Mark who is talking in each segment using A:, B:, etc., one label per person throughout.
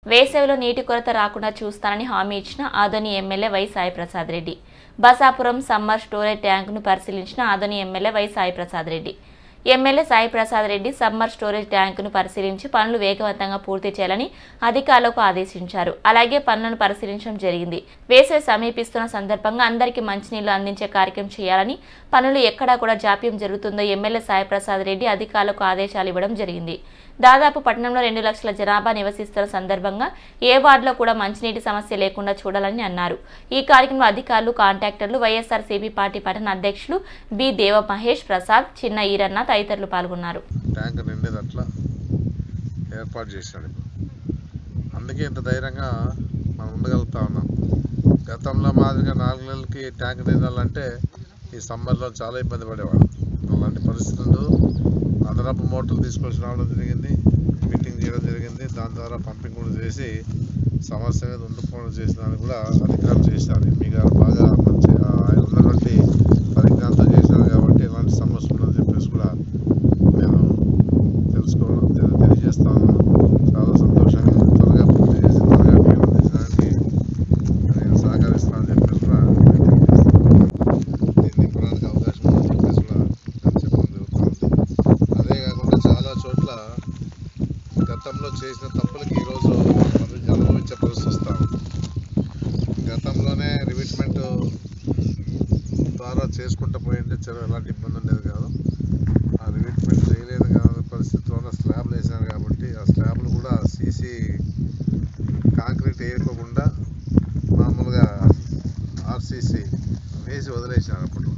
A: వేసవిలో నీటి కొరత రాకుండా చూస్తానని హామీ ఇచ్చిన Adoni MLA Y Saiprasad Reddy. Basapuram summer storage ట్యాంకును పరిశీలించిన Adoni MLA Y Saiprasad Reddy. MLA Saiprasad Reddy summer storage ట్యాంకును పరిశీలించి పనులు వేగవంతంగా పూర్తి చేయాలని అధికారులకు ఆదేశించారు. అలాగే పనులను పరిశీలించడం జరిగింది. వేసవి సమీపిస్తున్న సందర్భంగా అందరికీ మంచినీళ్లు అందించే కార్యక్రమం చేయాలని, పనులు ఎక్కడా కూడా జాప్యం జరుగుతుందో ఎమ్మెల్యే సాయిప్రసాద్ రెడ్డి అధికారులకు ఆదేశాలు ఇవ్వడం జరిగింది. దాదాపు పట్టణంలో 2 లక్షల జనాభా నివసిస్తున్న సందర్భంగా ఏ వార్డులో కూడా మంచినీటి సమస్య లేకుండా చూడాలని అన్నారు. ఈ కార్యక్రమంలో అధికారులు, కాంట్రాక్టర్లు, వైఎస్ఆర్సీపీ పార్టీ పట్టణ అధ్యక్షులు బి దేవ మహేష్ ప్రసాద్, చిన్న ఈరన్న తదితరులు పాల్గొన్నారు.
B: ట్యాంక్ నిండేదట్లా ఏర్పాటు చేశాడు. అందుకే ఇంత ధైర్యంగా మనం ఉండగలుగుతా ఉన్నాం. గతంలో మాదిరిగా 4 నెలలకి ట్యాంక్ నిండాలంటే ఈ సమ్మర్లో చాలా ఇబ్బంది పడేవాడు. అలాంటి పరిస్థితులు అదనపు మోటార్లు తీసుకొచ్చి రావడం జరిగింది, ఫిట్టింగ్ చేయడం జరిగింది. దాని ద్వారా పంపింగ్ కూడా చేసి సమస్య మీద ఉండిపోవడం చేసినాన్ని కూడా అధికారులు చేశారు. మీ గారు బాగా మంచి ఆయన ఉన్నటువంటి పరిజ్ఞానంతో చేశారు కాబట్టి ఇలాంటి సమస్య ఉందని చెప్పేసి కూడా నేను తెలియజేస్తా ఉన్నాను. చాలా సంతోషంగా త్వరగా పూర్తి చేసి త్వరగా నీళ్ళు అందించడానికి నేను సహకరిస్తానని చెప్పేసి కూడా దీన్ని నింపడానికి అవకాశం ఉందని చెప్పేసి కూడా చెప్పడం జరుగుతుంది. అదే కాకుండా చాలా చోట్ల గతంలో చేసిన తప్పులకి ఈరోజు అనుభవించే పరిస్థితి వస్తాం. గతంలోనే రివిట్మెంట్ ద్వారా చేసుకుంటూ పోయింటే చెరువు ఎలాంటి ఇబ్బంది ఉండేది కాదు. ఆ రివిట్మెంట్ చేయలేదు కాని పరిస్థితిలో స్లాబ్లు వేసారు కాబట్టి ఆ స్లాబ్లు కూడా సీసీ కాంక్రీట్ వేయకోకుండా మామూలుగా ఆర్సీసీ వేసి వదిలేసారు. అప్పుడు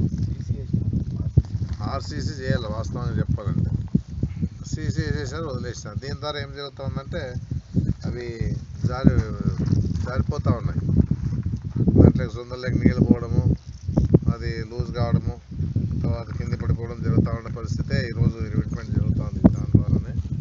B: ఆర్సీసీ చేయాలి వాస్తవంగా చెప్పాలంటే, సీసీ వేసేసారు వదిలేసారు. దీని ద్వారా ఏం జరుగుతుందంటే అవి జారిపోతూ ఉన్నాయి. దాంట్లో సొందరలేక నీళ్ళు పోవడము, అది లూజ్ కావడము, తర్వాత కింద పడిపోవడం జరుగుతూ ఉన్న పరిస్థితే ఈరోజు రివిట్మెంట్ జరుగుతుంది. దాని ద్వారానే